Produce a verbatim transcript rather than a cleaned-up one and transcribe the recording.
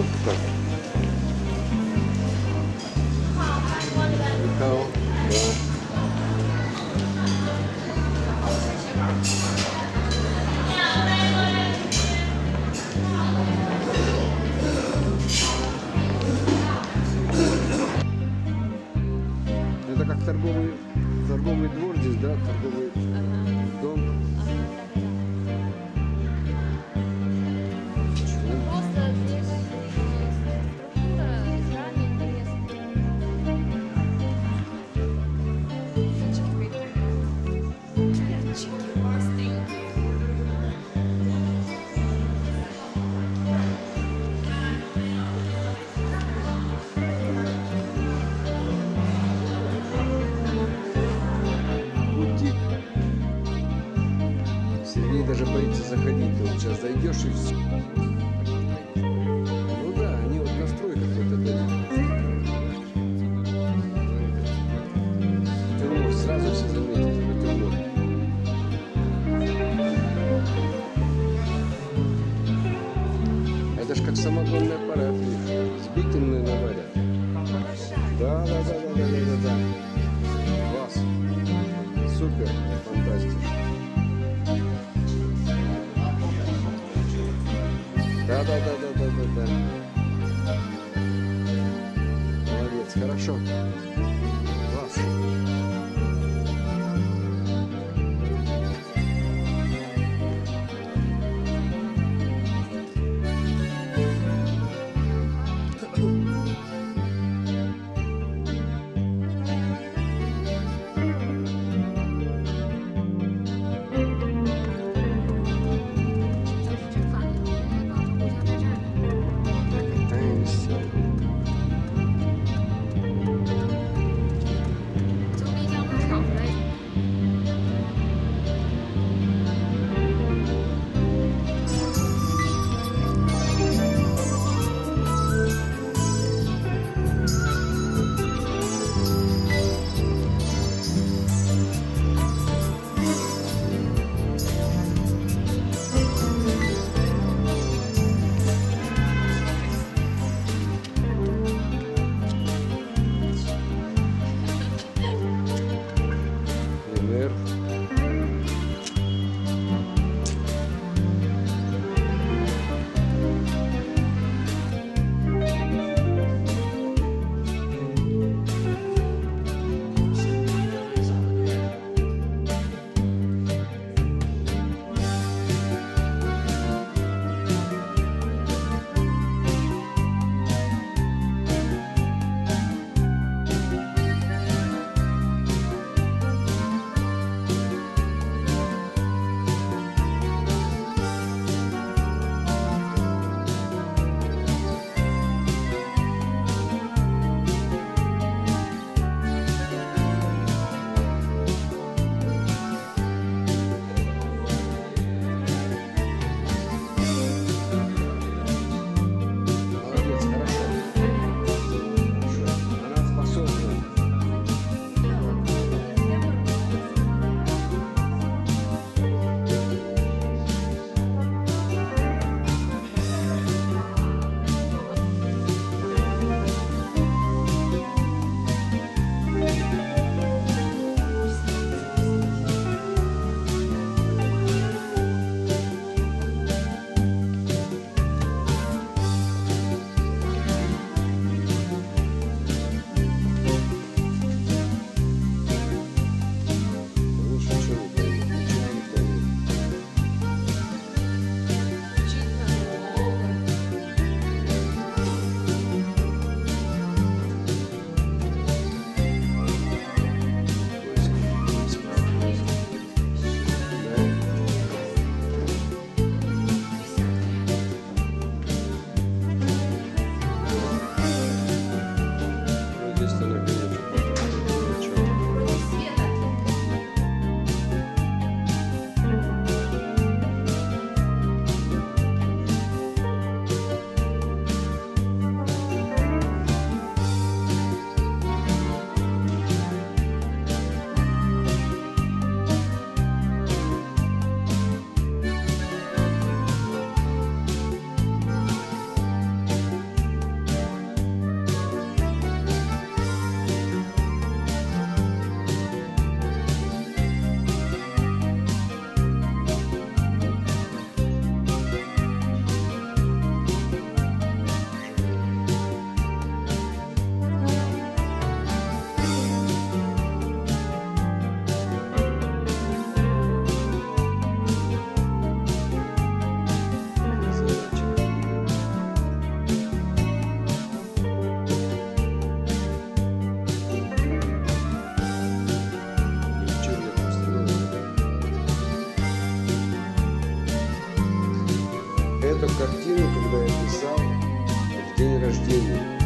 вот как. Михаил, да. Это как торговый, торговый двор здесь, да? Торговый Ага. дом. Просто здесь структура здания интересная. Мальчики остренькие. Бутик. Сергей даже боится заходить. Ты вот сейчас зайдешь и все. Ну да, они вот на стройках вот это делают. Тимур, сразу все заметили, это Тимур. Это ж как самогонный аппарат, видишь, сбитенный наварят. Да, да, да, да, да, да, да, да. Класс. Супер, фантастика. Да, да, да, да, да, да, да. Молодец, хорошо. Класс. Катаемся. рождения.